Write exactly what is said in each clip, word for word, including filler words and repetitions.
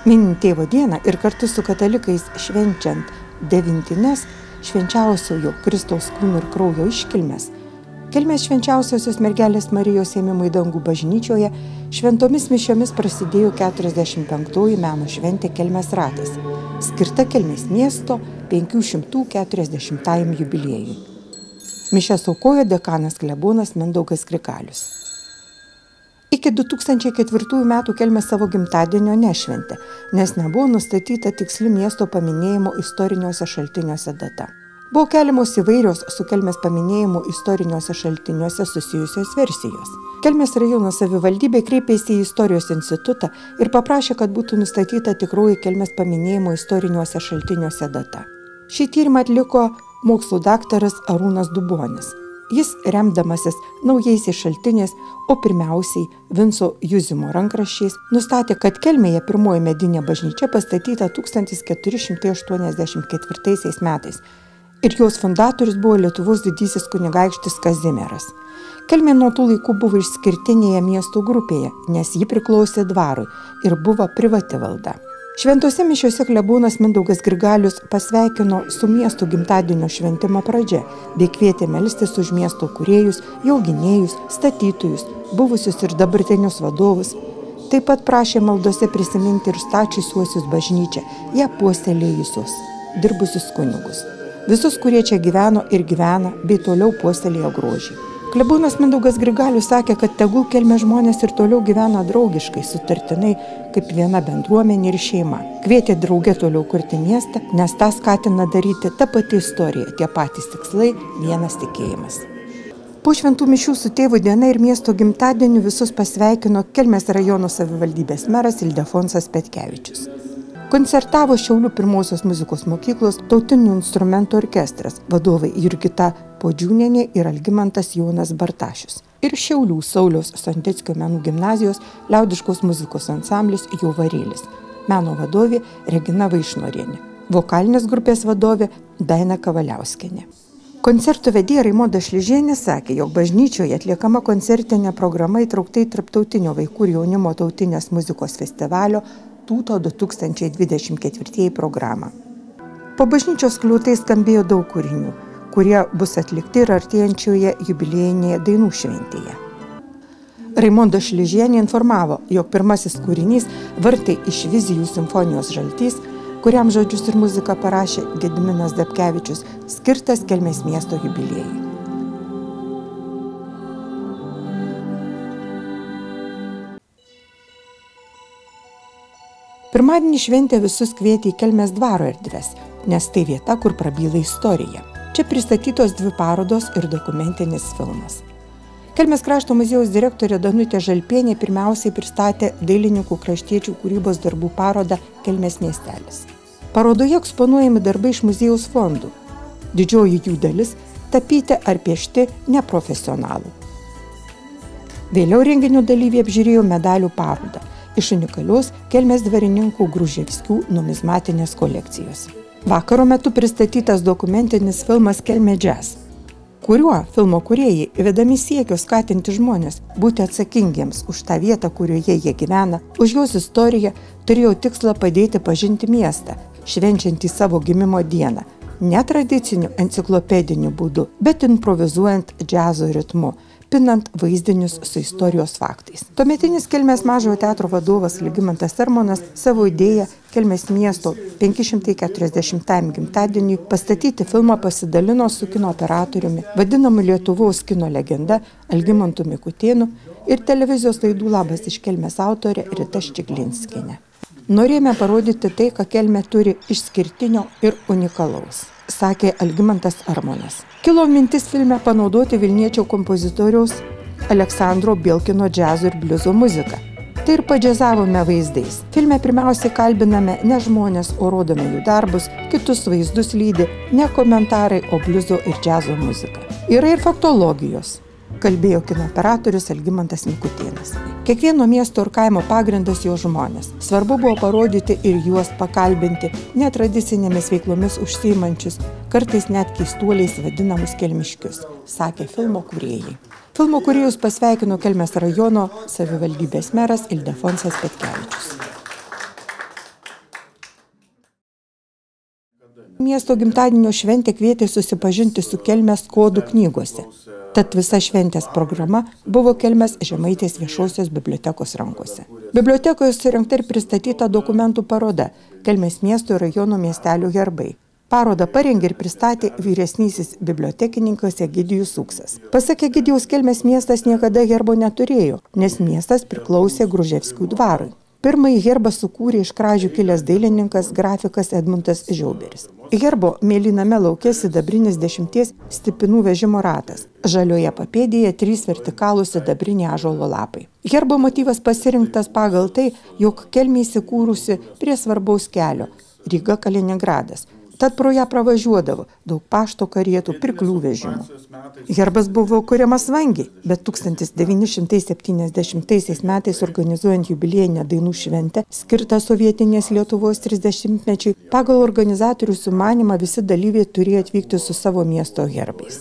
Minint Tėvo dieną ir kartu su katalikais švenčiant devintines švenčiausiojo Kristaus kūno ir kraujo iškilmes, Kelmės švenčiausiosios mergelės Marijos ėmimo į dangų bažnyčioje šventomis mišiomis prasidėjo keturiasdešimt penktoji meno šventė Kelmės ratas, skirta Kelmės miesto penkių šimtų keturiasdešimtajam jubiliejui. Mišias aukojo dekanas klebonas Mindaugas Grigalius. Iki du tūkstančiai ketvirtųjų metų Kelmė savo gimtadienio nešventė, nes nebuvo nustatyta tiksli miesto paminėjimo istoriniuose šaltiniuose data. Buvo keliamos įvairios su Kelmės paminėjimu istoriniuose šaltiniuose susijusios versijos. Kelmės rajono savivaldybė kreipėsi į Istorijos institutą ir paprašė, kad būtų nustatyta tikroji Kelmės paminėjimo istoriniuose šaltiniuose data. Šį tyrimą atliko mokslų daktaras Arūnas Dubonis. Jis, remdamasis naujaisiais šaltiniais, o pirmiausiai Vinco Juzimo rankraščiais, nustatė, kad Kelmėje pirmoji medinė bažnyčia pastatyta tūkstantis keturi šimtai aštuoniasdešimt ketvirtaisiais metais. Ir jos fundatorius buvo Lietuvos didysis kunigaikštis Kazimieras. Kelmė nuo tų laikų buvo išskirtinėje miesto grupėje, nes ji priklausė dvarui ir buvo privati valda. Šventose mišiose klebonas Mindaugas Grigalius pasveikino su miesto gimtadienio šventimo pradžia, bei kvietė melstis už miesto kūrėjus, jo gynėjus, statytojus, buvusius ir dabartinius vadovus. Taip pat prašė maldose prisiminti ir stačiusiuosius bažnyčią, ją puoselėjusius, dirbusius kunigus. Visus, kurie čia gyveno ir gyvena, bei toliau puoselėjo grožį. Klebonas Mindaugas Grigalius sakė, kad tegul Kelmės žmonės ir toliau gyvena draugiškai, sutartinai, kaip viena bendruomenė ir šeima. Kvietė drauge toliau kurti miestą, nes tą skatina daryti ta pati istorija, tie patys tikslai, vienas tikėjimas. Po šventų mišių su Tėvo diena ir miesto gimtadieniu visus pasveikino Kelmės rajono savivaldybės meras Ildefonsas Petkevičius. Koncertavo Šiaulių pirmosios muzikos mokyklos tautinių instrumentų orkestras, vadovai Jurgita Podžiūnienė ir Algimantas Jonas Bartašius. Ir Šiaulių Sauliaus Sondeckio menų gimnazijos liaudiškos muzikos ansamblis Jovarėlis, meno vadovė Regina Vaišnorienė, vokalinės grupės vadovė Daina Kavaliauskienė. Koncertų vedėja Raimonda Šližienė sakė, jog bažnyčioje atliekama koncertinė programa įtraukta į Tarptautinio vaikų ir jaunimo tautinės muzikos festivalio Tūto du tūkstančiai dvidešimt ketvirti programą. Po bažnyčios skliautais skambėjo daug kūrinių, kurie bus atlikti ir artėjančioje jubiliejinėje dainų šventėje. Raimonda Šližienė informavo, jog pirmasis kūrinys Vartai iš vizijų simfonijos Žaltys, kuriam žodžius ir muziką parašė Gediminas Dapkevičius, skirtas Kelmės miesto jubiliejui. Pirmadienį šventė visus kvietė į Kelmės dvaro erdves, nes tai vieta, kur prabyla istorija. Čia pristatytos dvi parodos ir dokumentinis filmas. Kelmės krašto muziejaus direktorė Danutė Žalpienė pirmiausiai pristatė dailininkų kraštiečių kūrybos darbų parodą Kelmės miestelis. Parodoje eksponuojami darbai iš muziejaus fondų. Didžioji jų dalis tapyti ar piešti neprofesionalų. Vėliau renginio dalyviai apžiūrėjo medalių parodą iš unikalios Kelmės dvarininkų Gruževskių numizmatinės kolekcijos. Vakaro metu pristatytas dokumentinis filmas Kelmė Jazz, kuriuo filmo kūrėjai, vedami siekio skatinti žmonės būti atsakingiems už tą vietą, kurioje jie gyvena, už jos istoriją, turėjo tikslą padėti pažinti miestą, švenčiantį savo gimimo dieną, ne tradiciniu enciklopediniu būdu, bet improvizuojant džiazo ritmu, pinant vaizdinius su istorijos faktais. Tuometinis Kelmės mažojo teatro vadovas Algimantas Armonas savo idėją Kelmės miesto penki šimtai keturiasdešimtajam gimtadieniui pastatyti filmą pasidalino su kino operatoriumi, vadinamu Lietuvos kino legenda Algimantu Mikutėnu ir televizijos laidų Labas iš Kelmės autorė Rita Ščiglinskienė. Norėjome parodyti tai, ką Kelmė turi išskirtinio ir unikalaus, sakė Algimantas Armonas. Kilo mintis filme panaudoti vilniečio kompozitoriaus Aleksandro Bielkino džiazo ir bliuzo muziką. Tai ir padžiazavome vaizdais. Filme pirmiausiai kalbiname ne žmonės, o rodome jų darbus, kitus vaizdus lydi ne komentarai, o bliuzo ir džiazo muzika. Yra ir faktologijos, kalbėjo kino operatorius Algimantas Mikutėnas. Kiekvieno miesto ir kaimo pagrindas jo žmonės. Svarbu buvo parodyti ir juos pakalbinti netradicinėmis veiklomis užsiimančius, kartais net keistuoliais vadinamus kelmiškius, sakė filmo kūrėjai. Filmo kūrėjus pasveikino Kelmės rajono savivaldybės meras Ildefonsas Petkevičius. Miesto gimtadienio šventė kvietė susipažinti su Kelmės kodų knygose. Tad visa šventės programa buvo Kelmės Žemaitės viešosios bibliotekos rankose. Bibliotekoje surengta ir pristatyta dokumentų paroda Kelmės miesto ir rajono miestelių herbai. Parodą parengė ir pristatė vyresnysis bibliotekininkas Egidijus Uksas. Pasak Egidijaus, Kelmės miestas niekada herbo neturėjo, nes miestas priklausė Gruževskių dvarui. Pirmąjį herbą sukūrė iš Kražių kilęs dailininkas, grafikas Edmundas Žiauberis. Herbo mėlyname lauke sidabrinis dešimties stipinų vežimo ratas. Žalioje papėdėje trys vertikalūs sidabriniai ąžuolo lapai. Herbo motyvas pasirinktas pagal tai, jog Kelmė įsikūrusi prie svarbaus kelio – Ryga-Kaliningradas. Tad pro ją pravažiuodavo daug pašto karietų, pirklių vežimų. Herbas buvo kuriamas vangiai, bet tūkstantis devyni šimtai septyniasdešimtaisiais metais organizuojant jubiliejinę dainų šventę, skirtą sovietinės Lietuvos trisdešimtmečiui, pagal organizatorių sumanymą visi dalyviai turėjo atvykti su savo miesto herbais.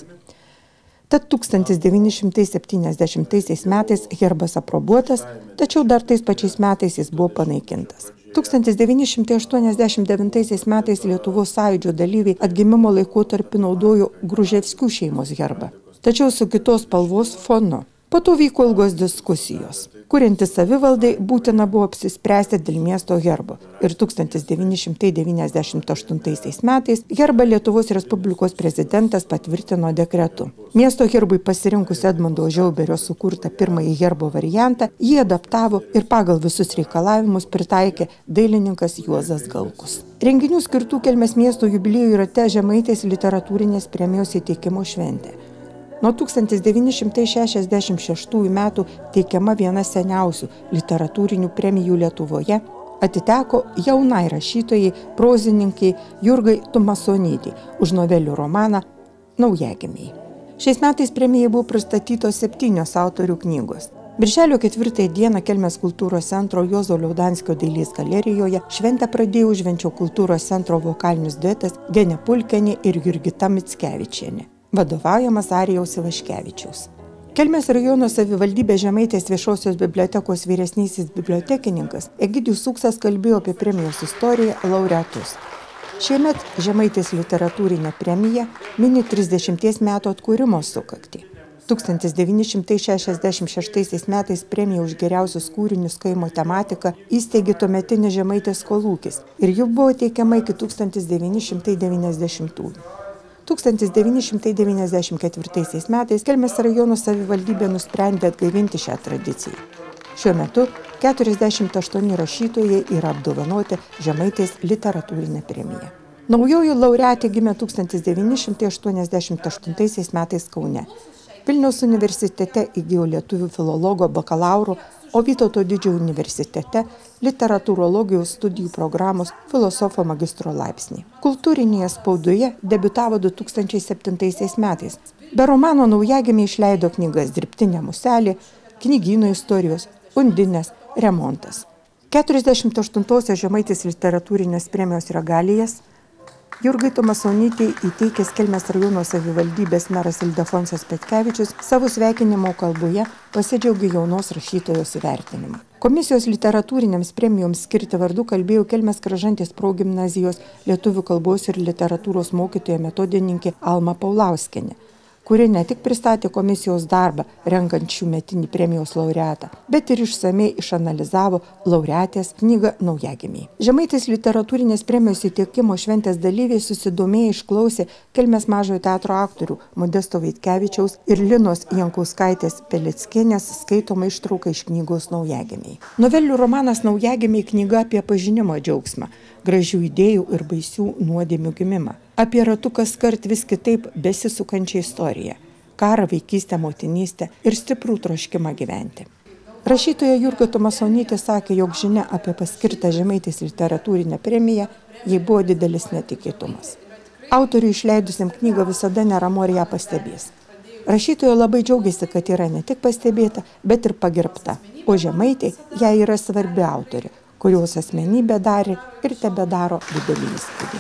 Tad tūkstantis devyni šimtai septyniasdešimtaisiais metais herbas aprobuotas, tačiau dar tais pačiais metais jis buvo panaikintas. tūkstantis devyni šimtai aštuoniasdešimt devintaisiais metais Lietuvos sąjūdžio dalyviai atgimimo laikotarpiu naudojo Gruževskių šeimos herbą, tačiau su kitos spalvos fonu. Po to vyko ilgos diskusijos. Kuriantis savivaldai būtina buvo apsispręsti dėl miesto herbo ir tūkstantis devyni šimtai devyniasdešimt aštuntaisiais metais herbą Lietuvos Respublikos prezidentas patvirtino dekretu. Miesto herbui pasirinkus Edmundo Žiauberio sukurtą pirmąjį herbo variantą, jį adaptavo ir pagal visus reikalavimus pritaikė dailininkas Juozas Galkus. Renginių skirtų Kelmės miesto jubiliejų rate Žemaitės literatūrinės premijos įteikimo šventė. Nuo tūkstantis devyni šimtai šešiasdešimt šeštųjų metų teikiama viena seniausių literatūrinių premijų Lietuvoje atiteko jaunai rašytojai, prozininkai Jurgai Tumasonytei už novelių romaną Naujagimiai. Šiais metais premijai buvo pristatytos septynios autorių knygos. Birželio ketvirtąją dieną Kelmės kultūros centro Juozo Liaudanskio dailės galerijoje šventę pradėjo Užvenčio kultūros centro vokalinis duetas Genė Pulkenė ir Jurgita Mickevičienė, vadovaujamas Arijaus Ivaškevičiaus. Kelmės rajono savivaldybės Žemaitės viešosios bibliotekos vyresnysis bibliotekininkas Egidijus Uksas kalbėjo apie premijos istoriją, laureatus. Šiemet Žemaitės literatūrinė premija mini trisdešimties metų atkūrimo sukaktį. tūkstantis devyni šimtai šešiasdešimt šeštaisiais metais premiją už geriausius kūrinius kaimo tematiką įsteigė tuometinis Žemaitės kolūkis ir jų buvo teikiama iki tūkstantis devyni šimtai devyniasdešimtųjų. tūkstantis devyni šimtai devyniasdešimt ketvirtaisiais metais Kelmės rajono savivaldybė nusprendė atgaivinti šią tradiciją. Šiuo metu keturiasdešimt aštuoni rašytojai yra apdovanoti Žemaitės literatūrinę premiją. Naujoji laureatė gimė tūkstantis devyni šimtai aštuoniasdešimt aštuntaisiais metais Kaune. Vilniaus universitete įgijo lietuvių filologo bakalauro, o Vytauto Didžiojo universitete literatūrologijos studijų programos filosofo magistro laipsnį. Kultūrinėje spaudoje debiutavo du tūkstančiai septintaisiais metais. Be romano Naujagimiai išleido knygas Dirbtinė muselė, Knygyno istorijos, Undinės, Remontas. keturiasdešimt aštuntosios Žemaitės literatūrinės premijos regalijas Jurgai Tumasonytei įteikęs Kelmės rajono savivaldybės meras Ildefonsas Petkevičius savo sveikinimo kalboje pasidžiaugė jaunos rašytojos įvertinimu. Komisijos literatūrinėms premijoms skirti vardu kalbėjo Kelmės Kražantės progimnazijos lietuvių kalbos ir literatūros mokytoja metodininkė Alma Paulauskienė, kuri ne tik pristatė komisijos darbą renkant šiųmetinį premijos laureatą, bet ir išsamiai išanalizavo laureatės knygą Naujagimiai. Žemaitės literatūrinės premijos įteikimo šventės dalyviai susidomėję išklausė Kelmės mažojo teatro aktorių Modesto Vaitkevičiaus ir Linos Jankauskaitės Peleckienės skaitomą ištrauką iš knygos Naujagimiai. Novelių romanas Naujagimiai knyga apie pažinimo džiaugsmą, gražių idėjų ir baisių nuodėmių gimimą. Apie ratu kaskart vis kitaip besisukančią istoriją, karą, vaikystę, motinystę ir stiprų troškimą gyventi. Rašytoja Jurga Tumasonytė sakė, jog žinia apie paskirtą Žemaitės literatūrinę premiją jai buvo didelis netikėtumas. Autoriui išleidusiam knygą visada neramu, ar ją pastebės. Rašytoja labai džiaugiasi, kad yra ne tik pastebėta, bet ir pagerbta, o Žemaitė jai yra svarbi autorė, kurios asmenybė darė ir tebedaro didelį įspūdį.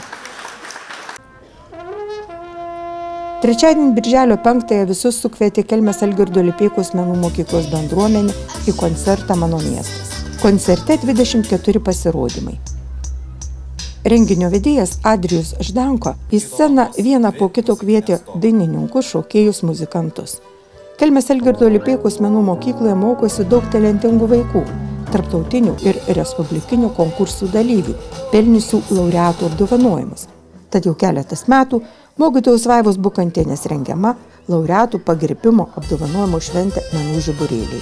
Trečiadienį birželio penktąją visus sukvietė Kelmės Algirdo Lipeikos menų mokyklos bendruomenė į koncertą Mano miestas. Koncerte dvidešimt keturi pasirodymai. Renginio vedėjas Adrijus Ždanko į sceną vieną po kito kvietė dainininkus, šokėjus, muzikantus. Kelmės Algirdo Lipėkos menų mokykloje mokosi daug talentingų vaikų, tarptautinių ir respublikinių konkursų dalyvių, pelniusių laureatų apdovanojimus. Tad jau keletas metų mokytojos Vaivos Bukantienės rengiama laureatų pagerbimo apdovanojimo šventė menų žiburėliai.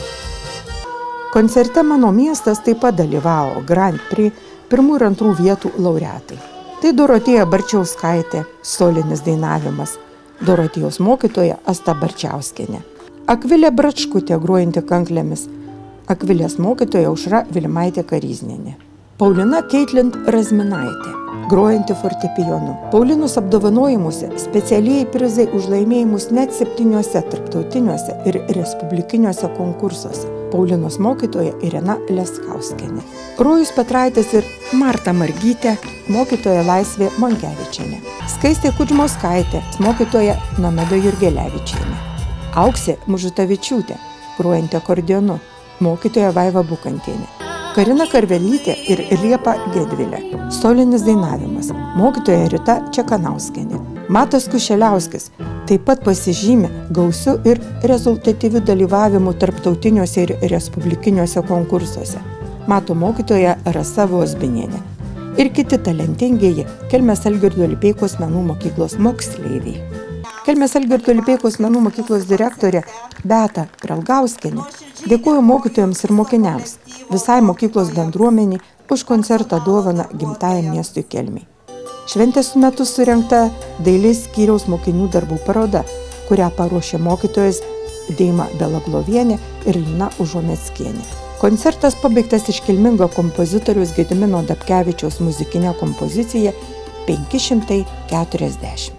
Koncerte Mano miestas taip pat dalyvavo Grand Prix pirmų ir antrų vietų laureatai. Tai Dorotėja Barčiauskaitė, solinis dainavimas, Dorotėjos mokytoja Asta Barčiauskienė, Akvilė Bračkutė grojanti kanklėmis, Akvilės mokytoja Aušra Vilimaitė Karyznienė, Paulina Keitlin Razminaitė, grojanti fortepijonu. Paulinos apdovanojimuose specialieji prizai už laimėjimus net septyniuose tarptautiniuose ir respublikiniuose konkursuose. Paulinos mokytoja Irena Leskauskienė, Rojus Petraitis ir Marta Margytė, mokytoja Laisvė Monkevičienė, Skaistė Kudžmauskaitė, mokytoja Nomeda Jurgelevičienė, Auksė Mužutavičiūtė, grojanti akordeonu, mokytoja Vaiva Bukantienė, Karina Karvelytė ir Liepa Gedvilė, solinis dainavimas, mokytoja Rita Čekanauskienė. Matas Kušeliauskis taip pat pasižymė gausiu ir rezultatyviu dalyvavimu tarptautiniuose ir respublikiniuose konkursuose. Mato mokytoja Rasa Vozbinienė ir kiti talentingieji Kelmės Algirdo Lipėkos menų mokyklos moksleiviai. Kelmės Algirdo Lipėkos menų mokyklos direktorė Beata Prelgauskienė dėkojo mokytojams ir mokiniams, visai mokyklos bendruomeniai už koncertą dovaną gimtajam miestui Kelmei. Šventės metu surengta dailės skyriaus mokinių darbų paroda, kurią paruošė mokytojas Deima Belaglovienė ir Lina Užuomeckienė. Koncertas pabaigtas iškilmingo kompozitoriaus Gedimino Dabkevičiaus muzikinė kompozicija penki šimtai keturiasdešimt.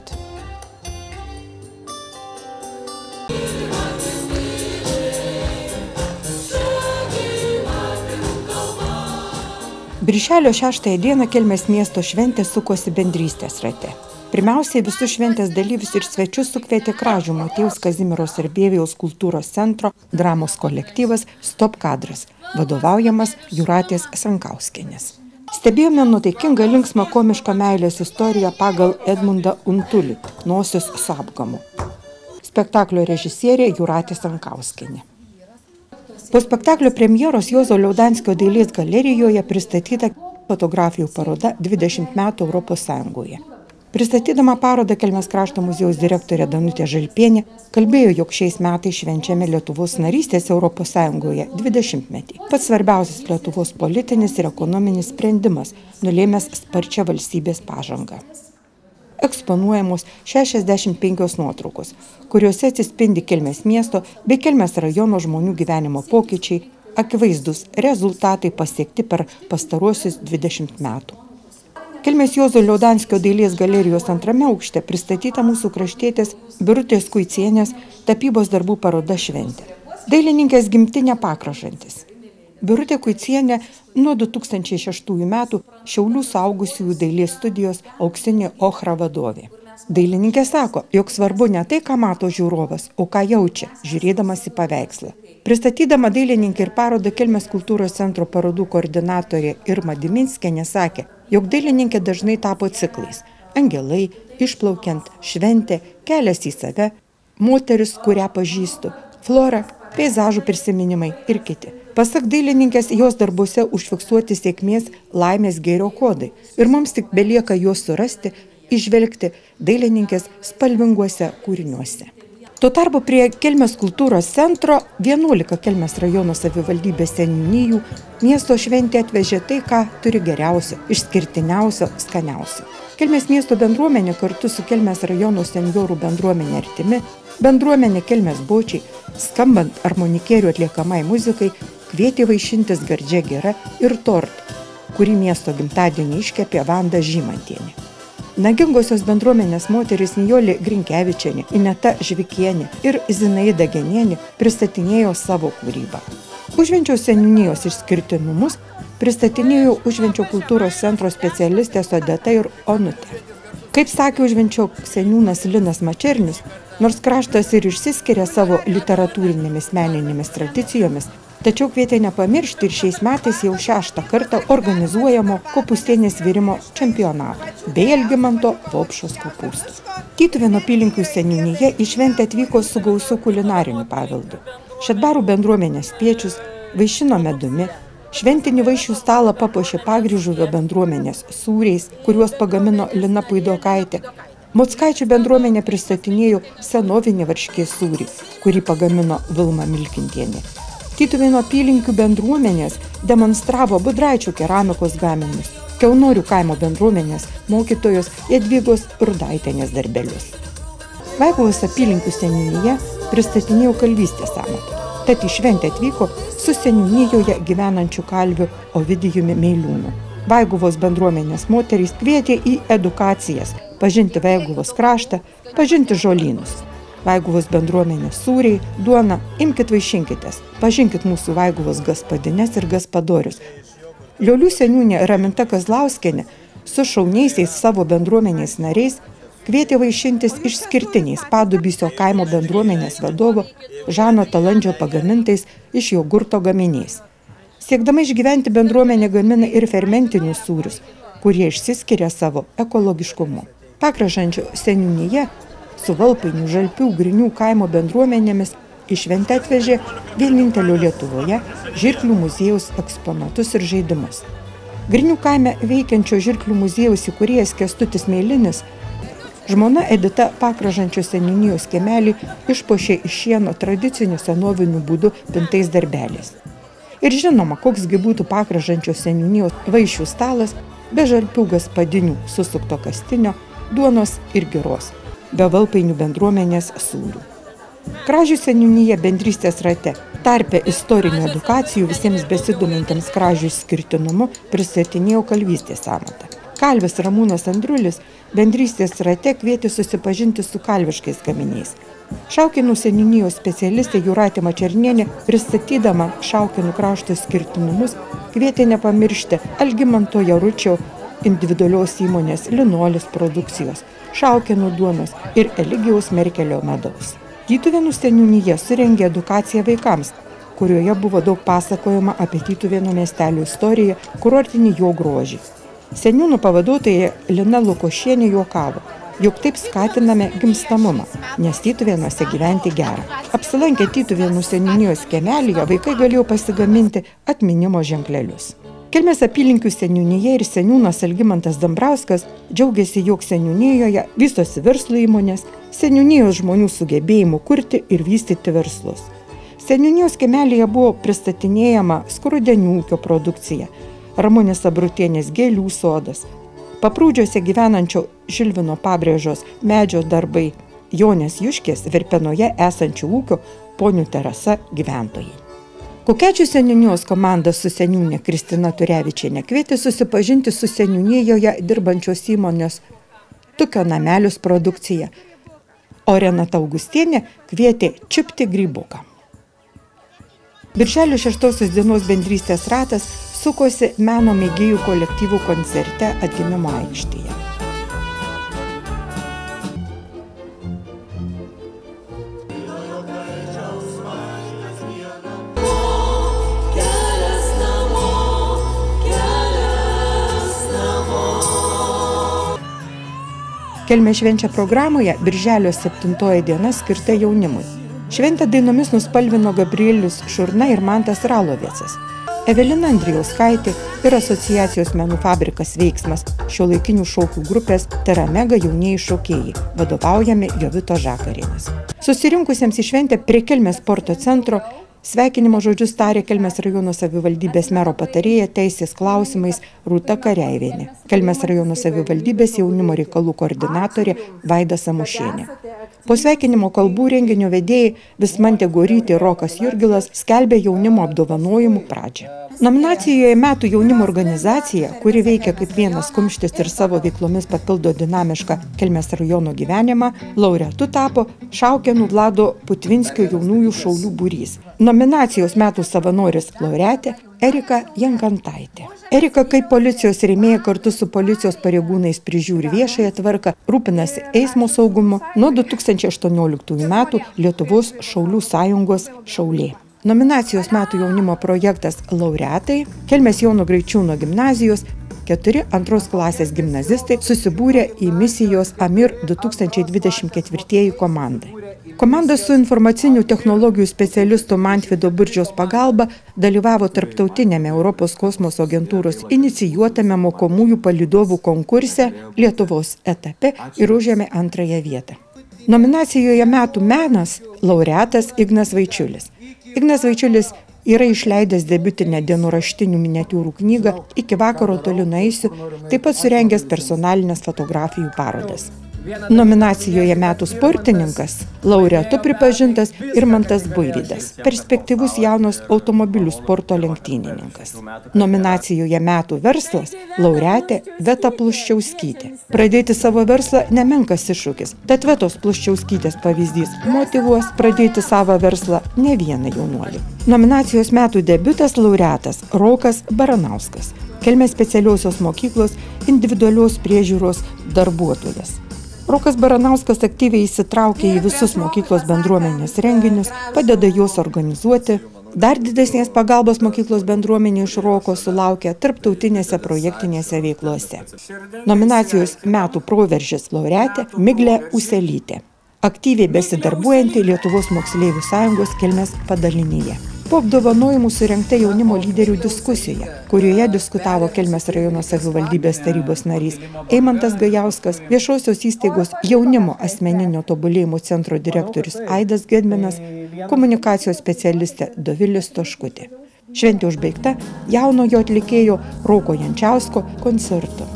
Birželio šeštąją dieną Kelmės miesto šventė sukosi bendrystės rate. Pirmiausiai visus šventės dalyvius ir svečius sukvietė Kražių Motiejaus Kazimiero Sarbievijaus kultūros centro dramos kolektyvas Stop kadras, vadovaujamas Jūratės Sankauskienės. Stebėjome nuotaikingą linksmą komišką meilės istoriją pagal Edmundą Untulį, Nosis su apgamu. Spektaklio režisierė Jūratė Sankauskienė. Po spektaklio premjeros Juozo Liaudanskio dailės galerijoje pristatyta fotografijų paroda dvidešimt metų Europos Sąjungoje. Pristatydama parodą Kelmės krašto muziejaus direktorė Danutė Žalpienė kalbėjo, jog šiais metais švenčiame Lietuvos narystės Europos Sąjungoje dvidešimtmetį. Pats svarbiausias Lietuvos politinis ir ekonominis sprendimas, nulėmęs sparčią valstybės pažangą. Eksponuojamos šešiasdešimt penkios nuotraukos, kuriuose atsispindi Kelmės miesto bei Kelmės rajono žmonių gyvenimo pokyčiai, akivaizdus rezultatai pasiekti per pastaruosius dvidešimt metų. Kelmės Juozo Liaudanskio dailės galerijos antrame aukšte pristatyta mūsų kraštietės Birutės Kuicienės tapybos darbų paroda šventė. Dailininkės gimtinė Pakražantis. Birutė Kuicienė nuo du tūkstančiai šeštųjų metų Šiaulių suaugusiųjų dailės studijos Auksinė ochra vadovė. Dailininkė sako, jog svarbu ne tai, ką mato žiūrovas, o ką jaučia, žiūrėdamas į paveikslą. Pristatydama dailininkė ir parodą Kelmės kultūros centro parodų koordinatorė Irma Diminskienė sakė, jog dailininkė dažnai tapo ciklais – angelai, išplaukiant, šventė, kelias į save, moteris, kurią pažįstu, flora, peizažų prisiminimai ir kiti. Pasak dailininkės, jos darbuose užfiksuoti sėkmės, laimės, gėrio kodai ir mums tik belieka juos surasti, įžvelgti dailininkės spalvinguose kūriniuose. Tuo tarpu prie Kelmės kultūros centro vienuolika Kelmės rajono savivaldybės seniūnijų miesto šventė atvežė tai, ką turi geriausio, išskirtiniausio, skaniausio. Kelmės miesto bendruomenė kartu su Kelmės rajono senjorų bendruomenė Artimi, bendruomenė Kelmės Bočiai, skambant armonikėrių atliekamai muzikai, kvietė vaišintis gardžia gira ir tortu, kurį miesto gimtadienį iškepė Vanda Žymantienė. Nagingosios bendruomenės moterys Nijolė Grinkevičienė, Ineta Žvikienė ir Zinaida Genienė pristatinėjo savo kūrybą. Užvenčio seniūnijos išskirtinumus pristatinėjo Užvenčio kultūros centro specialistės Odeta ir Onutė. Kaip sakė Užvenčio seniūnas Linas Mačernius, nors kraštas ir išsiskiria savo literatūrinėmis meninėmis tradicijomis, Tačiau kvietė nepamiršti ir šiais metais jau šeštą kartą organizuojamo kopūstienės virimo čempionato bei Algimanto Vopšos kopūstų. Tytuvėnų apylinkių seniūnija į šventę atvyko su gausiu kulinariniu paveldu. Šedbarų bendruomenės spiečius vaišino medumi, šventinį vaišių stalą papuošė Pagryžuvio bendruomenės sūriais, kuriuos pagamino Lina Puidokaitė. Mockaičių bendruomenė pristatinėjo senovinį varškės sūrį, kurį pagamino Vilma Milkintienė. Tytuvėnų apylinkių bendruomenės demonstravo Budraičių keramikos gaminius, Kiaunorių kaimo bendruomenės mokytojos Jadvygos Rudaitienės darbelius. Vaiguvos apylinkių seniūnija pristatinėjo kalvystės amatą, tad į šventę atvyko su seniūnijoje gyvenančiu kalviu Ovidijumi Meiliūnu. Vaiguvos bendruomenės moterys kvietė į edukacijas, pažinti Vaiguvos kraštą, pažinti žolynus. Vaiguvos bendruomenės sūriai, duona, imkit vaišinkitės, pažinkit mūsų Vaiguvos gaspadines ir gaspadorius. Liolių seniūnė Raminta Kazlauskienė su šauniaisiais savo bendruomenės nariais kvietė vaišintis išskirtiniais Padubysio kaimo bendruomenės vadovo Žano Talandžio pagamintais iš jogurto gaminiais. Siekdama išgyventi bendruomenė gamina ir fermentinius sūrius, kurie išsiskiria savo ekologiškumu. Pakražančio seniūnyje su Valpainių, Žalpių, Grinių kaimo bendruomenėmis į šventę atvežė vienintelio Lietuvoje žirklių muziejaus eksponatus ir žaidimus. Grinių kaime veikiančio žirklių muziejaus įkūrėjas Kęstutis Meilinis, žmona Edita Pakražančio seniūnijos kiemelį išpuošė iš šieno tradiciniu senoviniu būdu pintais darbeliais. Ir žinoma, koksgi būtų Pakražančio seniūnijos vaišių stalas be Žalpių gaspadinių susukto kastinio, duonos ir giros, be Valpainių bendruomenės sūrių. Kražių seniūnija bendrystės rate tarpe istorinių edukacijų visiems besidomintiems kražių išskirtinumu pristatinėjo kalvystės amatą. Kalvis Ramūnas Andriulis bendrystės rate kvietė susipažinti su kalviškais gaminiais. Šaukėnų seniūnijos specialistė Jūratė Mačernienė, pristatydama Šaukėnų krašto išskirtinumus, kvietė nepamiršti Algimanto Jaručio individualios įmonės Linolis produkcijos, Šaukėnų duonos ir Eligijaus Merkelio medaus. Tytuvėnų seniūnija surengė edukaciją vaikams, kurioje buvo daug pasakojama apie Tytuvėnų miestelio istoriją, kurortinį jo grožį. Seniūnų pavaduotoja Lina Lukošienė juokavo, jog taip skatiname gimstamumą, nes Tytuvėnuose gyventi gera. Apsilankę Tytuvėnų seniūnijos kiemelyje vaikai galėjo pasigaminti atminimo ženklelius. Kelmės apylinkių seniūnija ir seniūnas Algimantas Dambrauskas džiaugiasi, jog seniūnijoje vystosi verslo įmonės, seniūnijos žmonių sugebėjimu kurti ir vystyti verslus. Seniūnijos kiemelyje buvo pristatinėjama Skrudenių ūkio produkcija, Ramonės Abrutienės gėlių sodas, Paprūdžiuose gyvenančio Žilvino Pabrėžos medžio darbai, Jonės Juškės Verpenoje esančių ūkio Ponių terasa gyventojai. Kukečių seniūnijos komanda su seniūnė Kristina Turevičienė kvietė susipažinti su seniūnijoje dirbančios įmonės Tukio namelius produkcija, o Renata Augustienė kvietė čiupti grybuką. Birželio šeštosios dienos bendrystės ratas sukosi meno mėgėjų kolektyvų koncerte Atgimimo aikštėje. Kelmė švenčia programoje birželio septintoji diena skirta jaunimui. Šventę dainomis nuspalvino Gabrielius Šurna ir Mantas Ralovėcas. Evelina Andrijauskaitė ir asociacijos menų fabrikas Veiksmas šiuolaikinių šokių grupės Teramega jaunieji šokėjai, vadovaujami Jovito Žakarienės. Susirinkusiems į šventę prie Kelmės sporto centro sveikinimo žodžius tarė Kelmės rajono savivaldybės mero patarėja teisės klausimais Rūta Kareivienė, Kelmės rajono savivaldybės jaunimo reikalų koordinatorė Vaida Samušienė. Po sveikinimo kalbų renginio vedėjai Vismantė Gorytė ir Rokas Jurgilas skelbė jaunimo apdovanojimų pradžią. Nominacijoje metų jaunimo organizacija, kuri veikia kaip vienas kumštis ir savo veiklomis papildo dinamišką Kelmės rajono gyvenimą, laureatu tapo Šaukėnų Vlado Putvinskio jaunųjų šaulių būrys. Nominacijos metų savanoris laureatė Erika Jankantaitė. Erika kaip policijos rėmėja kartu su policijos pareigūnais prižiūri viešąją tvarką, rūpinasi eismo saugumu nuo du tūkstančiai aštuonioliktųjų metų Lietuvos Šaulių sąjungos šaulė. Nominacijos metų jaunimo projektas laureatai, Kelmės Jono Graičiūno gimnazijos, keturi antros klasės gimnazistai susibūrė į misijos Amir du tūkstančiai dvidešimt ketvirtieji komandai. Komanda su informacinių technologijų specialistu Mantvido Burčiaus pagalba dalyvavo tarptautinėme Europos kosmoso agentūros inicijuotame mokomųjų palydovų konkurse Lietuvos etape ir užėmė antrąją vietą. Nominacijoje metų menas laureatas Ignas Vaičiulis. Ignas Vaičiulis yra išleidęs debiutinę dienoraštinių miniatiūrų knygą Iki vakaro toli nueisiu, taip pat surengęs personalinės fotografijų parodas. Nominacijoje metų sportininkas laureatu pripažintas Irmantas Buivydas, perspektyvus jaunas automobilių sporto lenktynininkas. Nominacijoje metų verslas laureatė Veta Pluščiauskytė. Pradėti savo verslą nemenkas iššūkis, tad Vetos Pluščiauskytės pavyzdys motyvuos pradėti savo verslą ne vieną jaunuolį. Nominacijos metų debiutas laureatas Rokas Baranauskas, Kelmės specialiosios mokyklos individualios priežiūros darbuotojas. Rokas Baranauskas aktyviai įsitraukė į visus mokyklos bendruomenės renginius, padeda juos organizuoti. Dar didesnės pagalbos mokyklos bendruomenė iš Roko sulaukė tarptautinėse projektinėse veiklose. Nominacijos metų proveržis laureatė Miglė Uselytė, aktyviai besidarbuojanti Lietuvos moksleivių sąjungos Kelmės padalinyje. Po apdovanojimų surengta jaunimo lyderių diskusija, kurioje diskutavo Kelmės rajono savivaldybės tarybos narys Eimantas Gajauskas, viešosios įstaigos jaunimo asmeninio tobulėjimo centro direktorius Aidas Gedminas, komunikacijos specialistė Dovilė Stoškutė. Šventė užbaigta jaunojo atlikėjo Roko Jančiausko koncertu.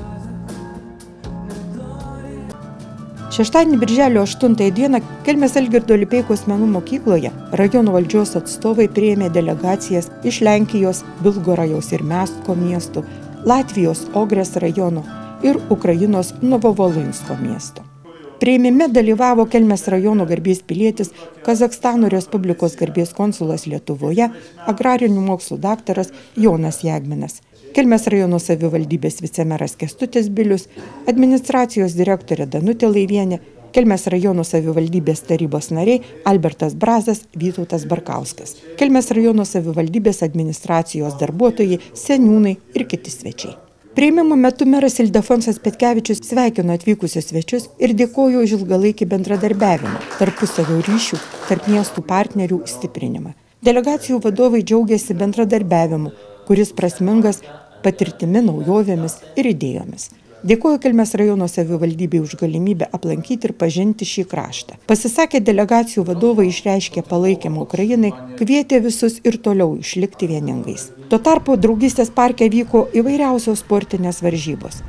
Šeštadienį birželio aštuntąją dieną Kelmės Algirdo Lipeikos menų mokykloje rajono valdžios atstovai priėmė delegacijas iš Lenkijos, Bilgorajaus ir Mesko miestų, Latvijos Ogrės rajono ir Ukrainos Novovolinsko miesto. Priėmime dalyvavo Kelmės rajono garbės pilietis, Kazachstano Respublikos garbės konsulas Lietuvoje, agrarinių mokslų daktaras Jonas Jagminas, Kelmės rajono savivaldybės vicemeras Kęstutis Bilius, administracijos direktorė Danutė Laivienė, Kelmės rajono savivaldybės tarybos nariai Albertas Brazas, Vytautas Barkauskas, Kelmės rajono savivaldybės administracijos darbuotojai, seniūnai ir kiti svečiai. Priėmimo metu meras Ildefonsas Petkevičius sveikino atvykusius svečius ir dėkojo už ilgalaikį bendradarbiavimą, tarpusavio ryšių, tarp miestų partnerių stiprinimą. Delegacijų vadovai džiaugiasi bendradarbiavimu, kuris prasmingas patirtimi, naujovėmis ir idėjomis. Dėkoju Kelmės rajono savivaldybei už galimybę aplankyti ir pažinti šį kraštą. Pasisakę delegacijų vadovai išreiškė palaikymą Ukrainai, kvietė visus ir toliau išlikti vieningais. Tuo tarpu draugystės parke vyko įvairiausios sportinės varžybos.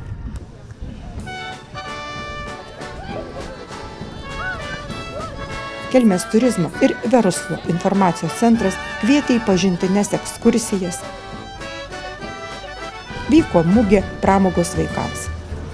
Kelmės turizmo ir verslo informacijos centras kvietė į pažintines ekskursijas. Vyko mugė pramogos vaikams.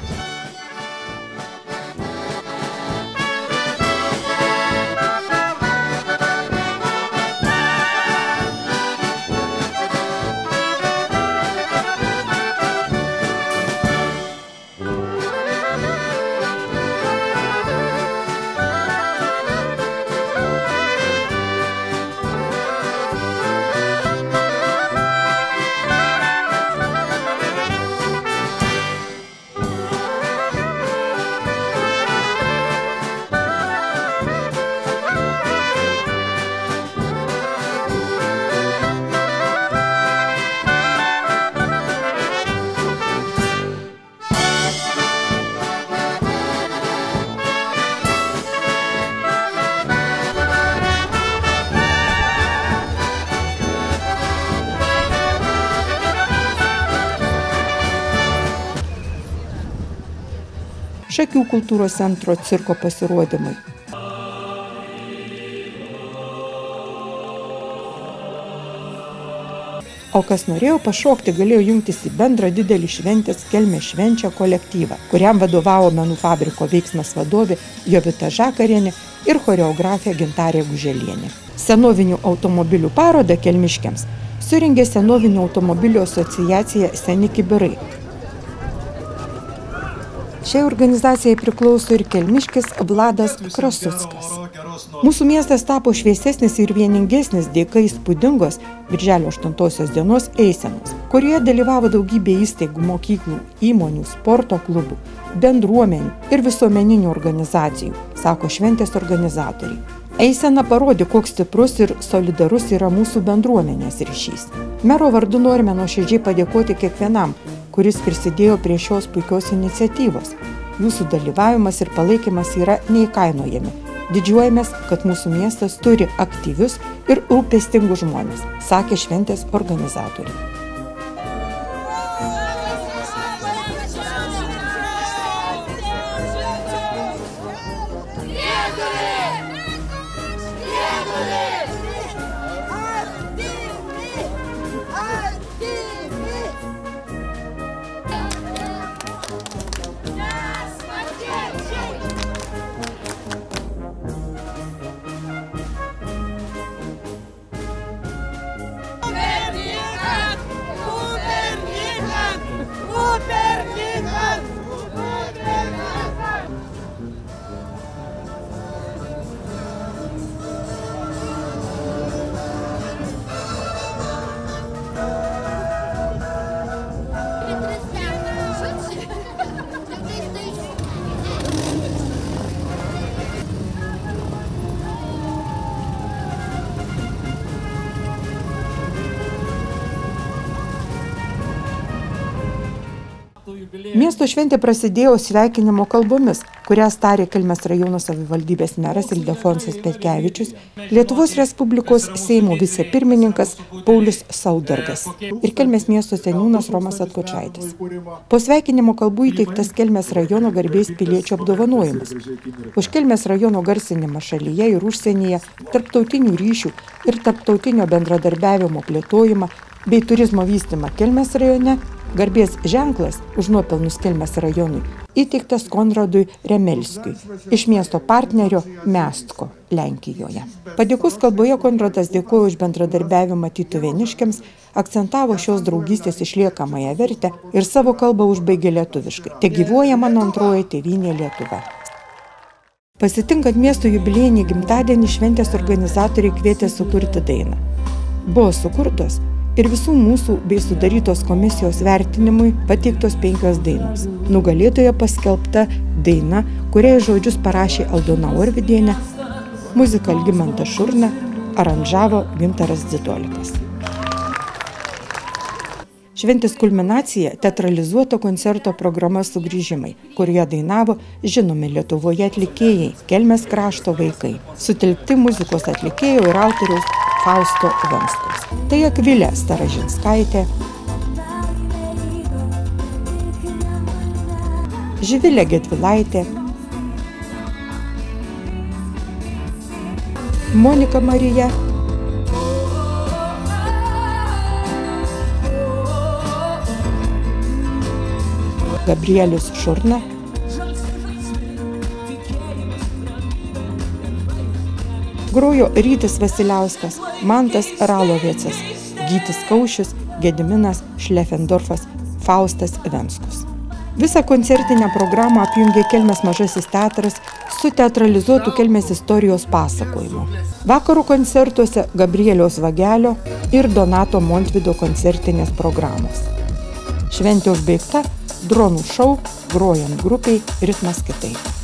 Šakių kultūros centro cirko pasirodymai. O kas norėjo pašokti, galėjo jungtis į bendrą didelį šventės Kelmės švenčia kolektyvą, kuriam vadovavo menų fabriko veiksmas vadovė Jovita Žakarienė ir choreografė Gintarė Guželienė. Senovinių automobilių parodą kelmiškiams surengė Senovinių automobilių asociacija Seni kibirai. Šiai organizacijai priklauso ir kelmiškis Vladas Krasuckas. Mūsų miestas tapo šviesesnis ir vieningesnis dėka įspūdingos birželio aštuntosios dienos eisenos, kurioje dalyvavo daugybė įstaigų, mokyklų, įmonių, sporto klubų, bendruomenių ir visuomeninių organizacijų, sako šventės organizatoriai. Eisena parodė, koks stiprus ir solidarus yra mūsų bendruomenės ryšys. Mero vardu norime nuoširdžiai padėkoti kiekvienam, kuris prisidėjo prie šios puikios iniciatyvos. Jūsų dalyvavimas ir palaikymas yra neįkainojami. Didžiuojamės, kad mūsų miestas turi aktyvius ir rūpestingus žmonės, sakė šventės organizatoriai. Miesto šventė prasidėjo sveikinimo kalbomis, kurias tarė Kelmės rajono savivaldybės meras Ildefonsas Petkevičius, Lietuvos Respublikos Seimo vicepirmininkas Paulius Saudargas ir Kelmės miesto seniūnas Romas Atkočaitis. Po sveikinimo kalbų įteiktas Kelmės rajono garbės piliečio apdovanojimas. Už Kelmės rajono garsinimą šalyje ir užsienyje, tarptautinių ryšių ir tarptautinio bendradarbiavimo plėtojimą bei turizmo vystymą Kelmės rajone, garbės ženklas už nuopelnus Kelmės rajonui įteiktas Konradui Remelskiui iš miesto partnerio Mestko, Lenkijoje. Padėkos kalboje Konradas dėkojo už bendradarbiavimą tytuvėniškiams, akcentavo šios draugystės išliekamąją vertę ir savo kalbą užbaigė lietuviškai. Te gyvuoja mano antroji tėvynė Lietuva. Pasitinkant miesto jubiliejinį gimtadienį, šventės organizatoriai kvietė sukurti dainą. Buvo sukurtos ir visų mūsų bei sudarytos komisijos vertinimui pateiktos penkios dainos. Nugalėtoja paskelbta daina, kuriai žodžius parašė Aldona Orvidienė, muziką Algimantas Šurna, aranžavo Gintaras Dzidolikas. Šventės kulminacija – teatralizuota koncerto programa Sugrįžimai, kurioje dainavo žinomi Lietuvoje atlikėjai, Kelmės krašto vaikai, sutelkti muzikos atlikėjo ir autoriaus Fausto Venskaus. Tai Akvilė Staražinskaitė, Živilė Gedvilaitė, Monika Marija, Gabrielius Šurna, grojo Rytis Vasiliauskas, Mantas Ralovėcas, Gytis Kaušius, Gediminas Šlefendorfas, Faustas Venskus. Visą koncertinę programą apjungė Kelmės mažasis teatras su teatralizuotu Kelmės istorijos pasakojimu. Vakarų koncertuose Gabrieliaus Vagelio ir Donato Montvido koncertinės programos. Šventė užbaigta dronų šou, grojant grupiai Ritmas kitaip.